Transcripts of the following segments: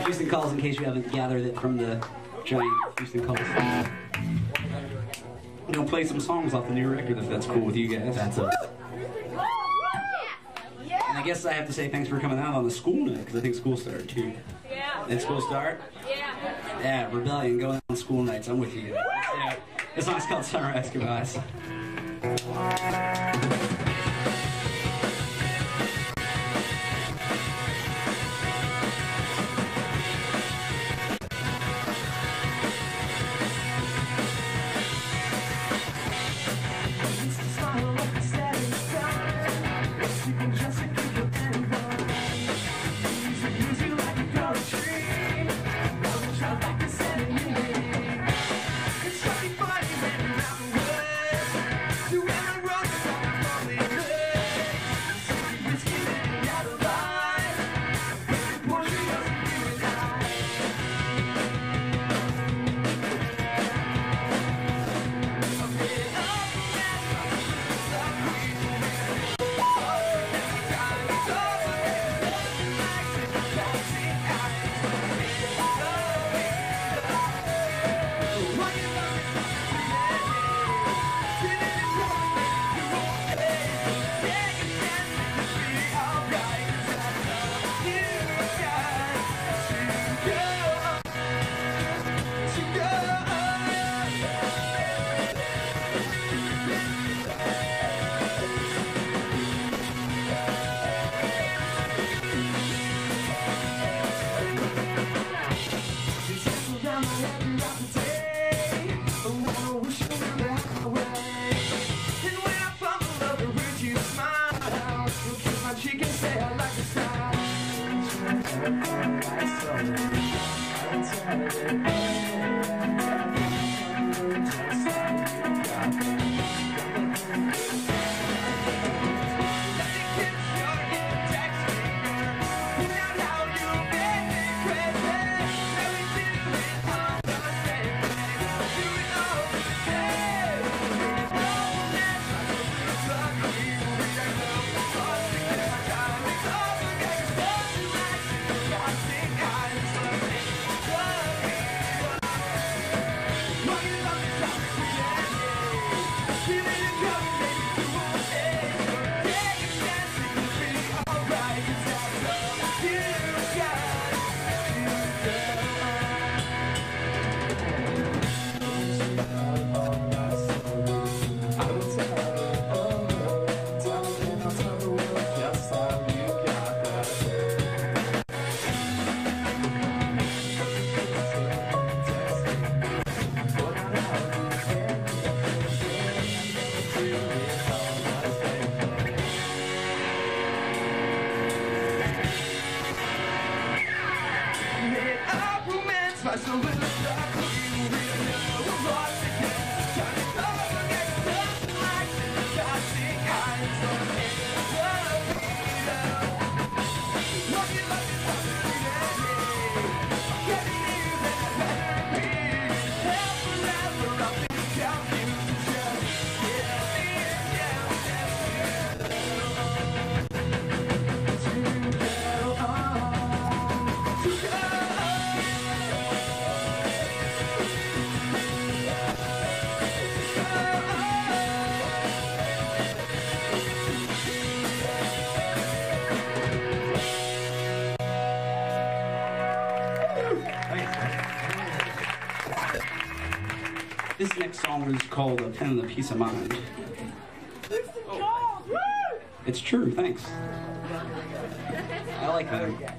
Houston Calls, in case you haven't gathered it from the giant Houston Calls. We're gonna play some songs off the new record if that's cool with you guys. That's it. And I guess I have to say thanks for coming out on the school night, because I think school started too. Yeah. Did school start? Yeah. Yeah, rebellion, going on school nights. I'm with you. Yeah. This song's called Sunrise Goodbyes. This next song is called A Pen and a Piece of Mind. Oh. It's true, thanks. I like that.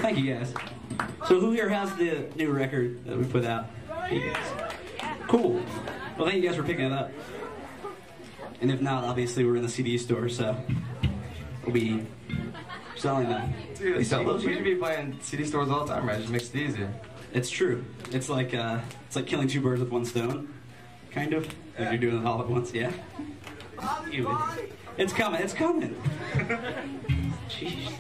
Thank you guys. So who here has the new record that we put out? You guys. Cool. Well, thank you guys for picking it up. And if not, obviously we're in the CD store, so we'll be selling them. Dude, we should be playing CD stores all the time, right? It just makes it easier. It's true. It's like killing two birds with one stone, kind of. If you're doing it all at once, yeah. It's coming. It's coming. Jeez.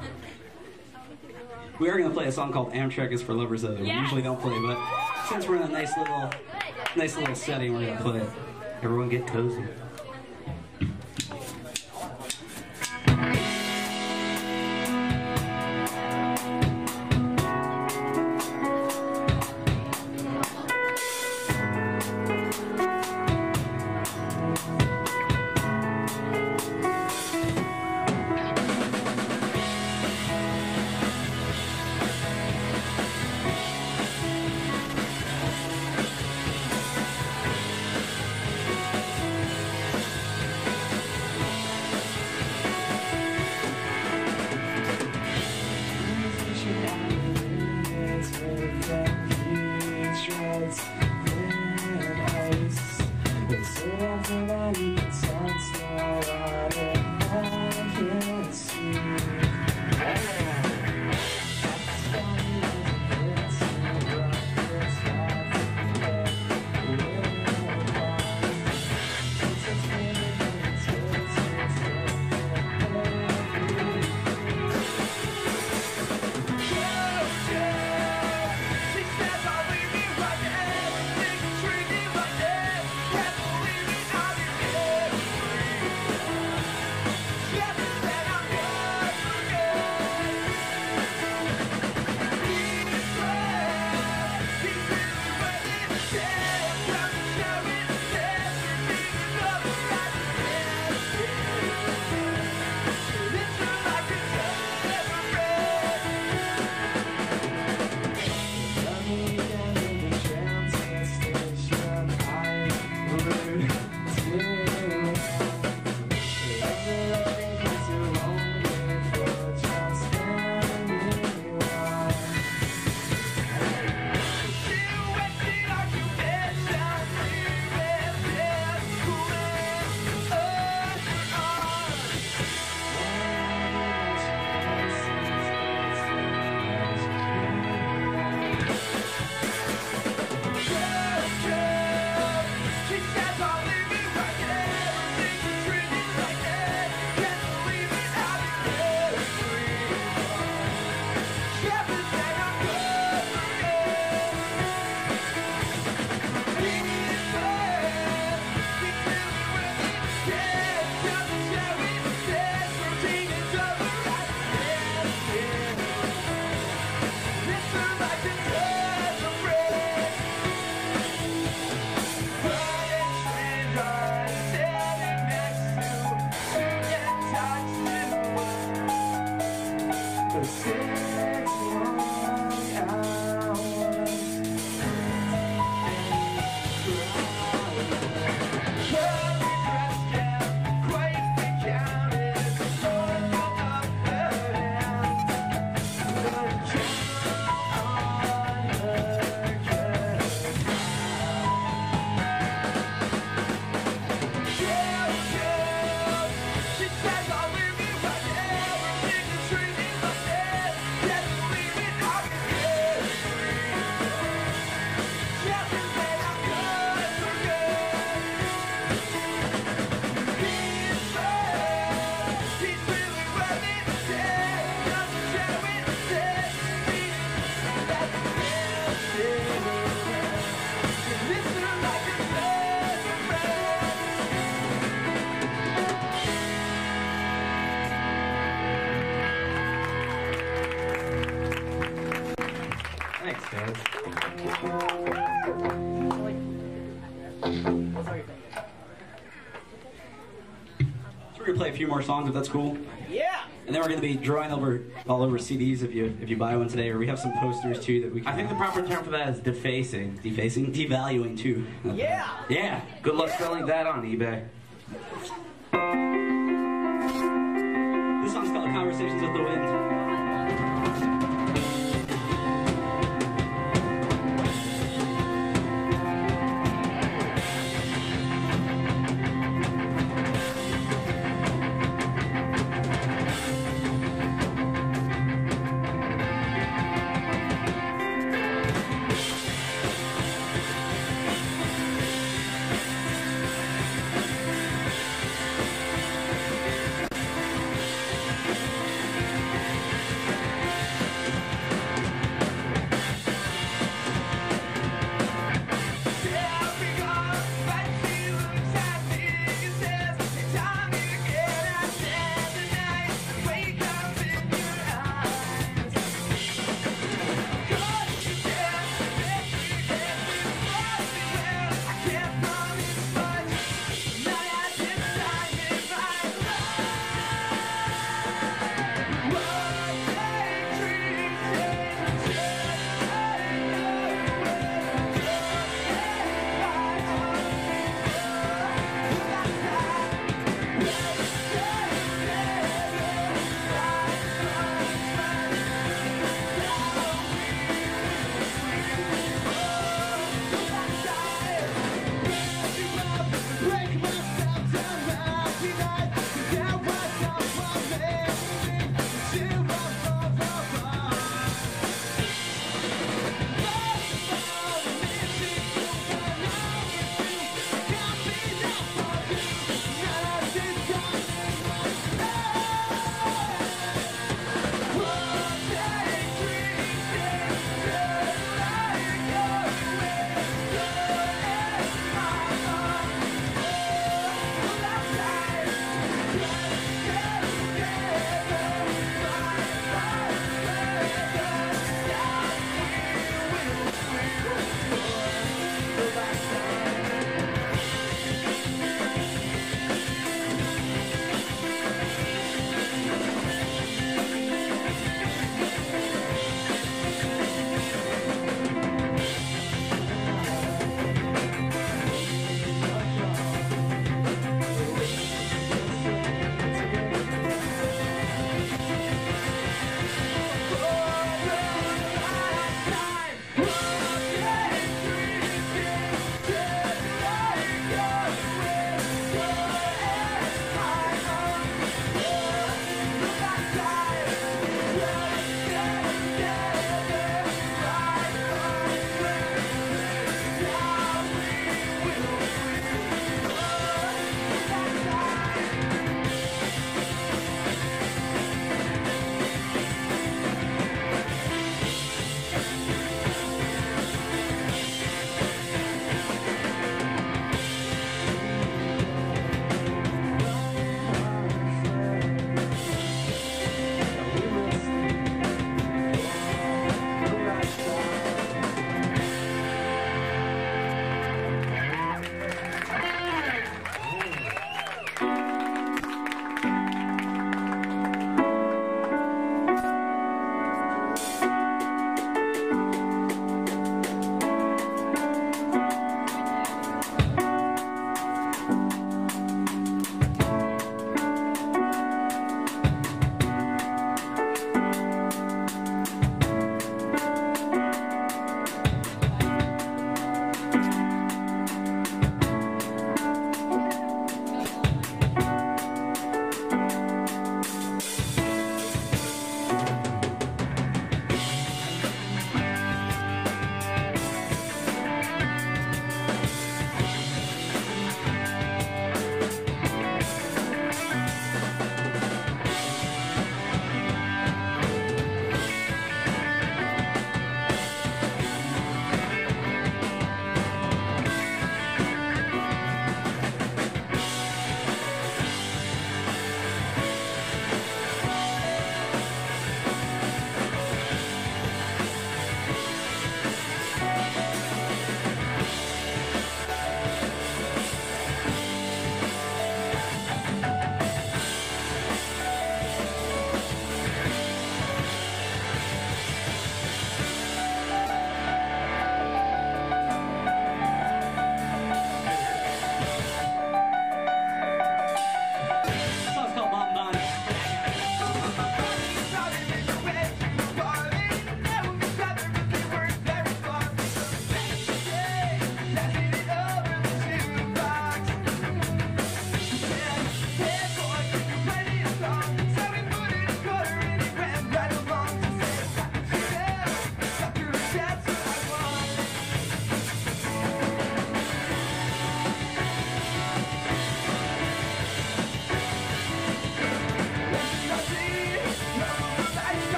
We are gonna play a song called "Amtrak is for Lovers," though. We usually don't play, but since we're in a nice little setting, we're gonna play it. Everyone get cozy. Play a few more songs if that's cool. Yeah. And then we're going to be drawing all over CDs if you buy one today, or we have some posters too that we can. I think the proper term for that is defacing. Defacing? Devaluing too. Yeah. Yeah. Good luck selling that on eBay. This song's called Conversations with the Wind.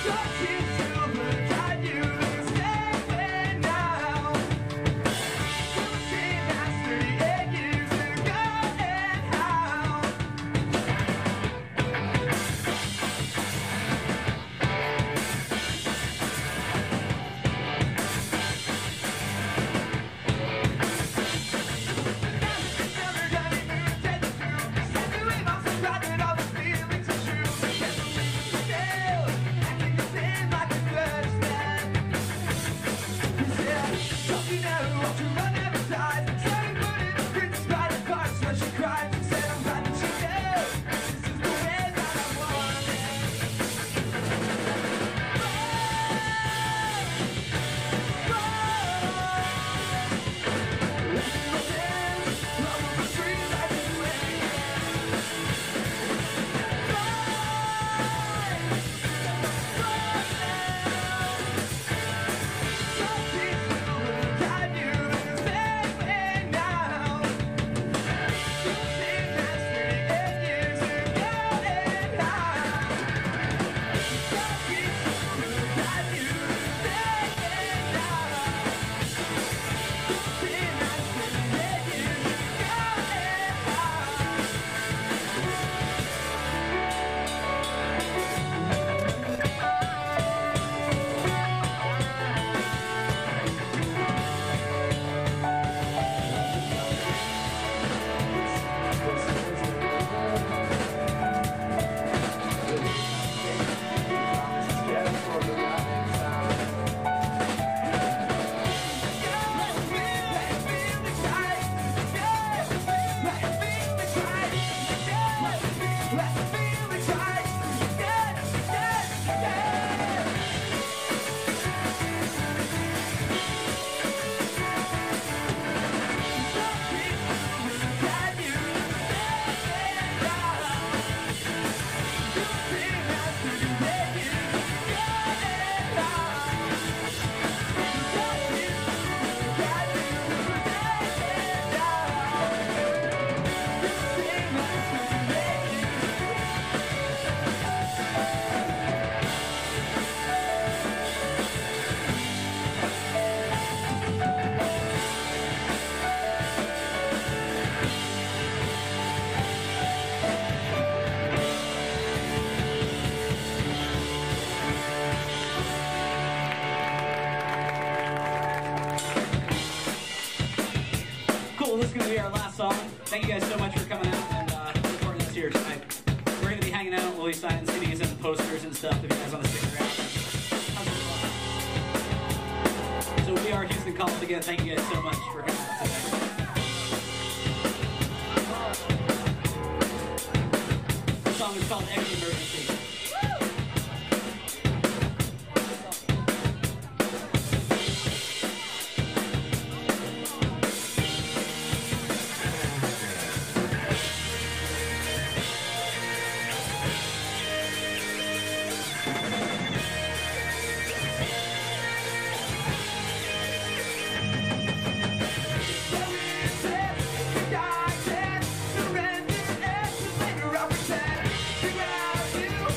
This is going to be our last song. Thank you guys so much for coming out and recording this here tonight. We're going to be hanging out. We'll be signing CDs and posters and stuff if you guys want to stick around. So we are Houston Calls again. Thank you guys so much for coming out today. The song is called Exit Emergency. Die, surrender, and later I'll pretend. Figure out you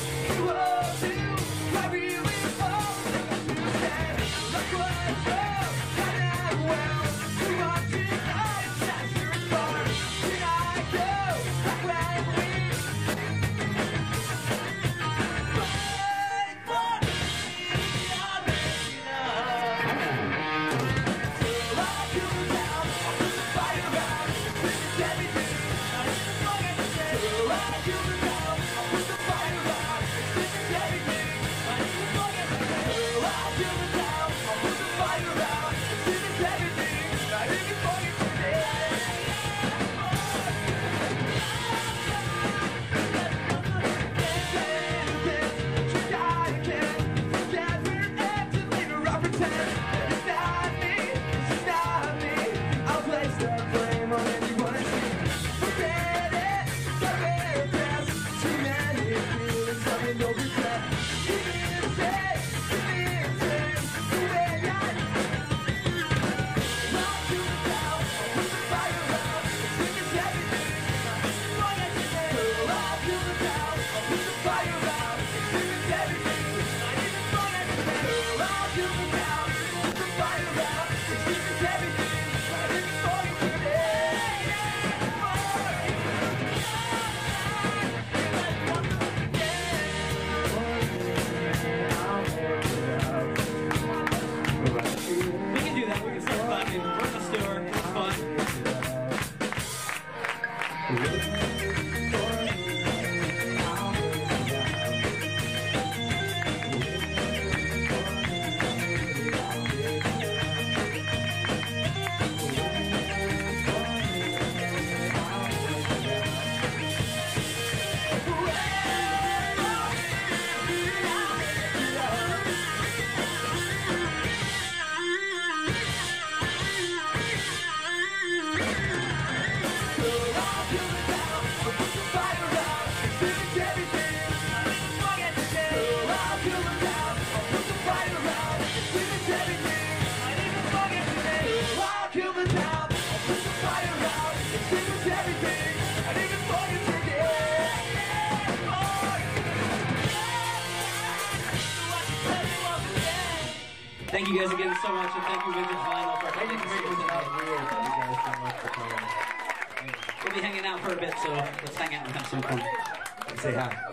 Thank you guys again so much, and thank you, Vintage Vinyl, for Thank you for making this out here. Thank you guys so much for coming. We'll be hanging out for a bit, so let's hang out and have some fun. Say hi.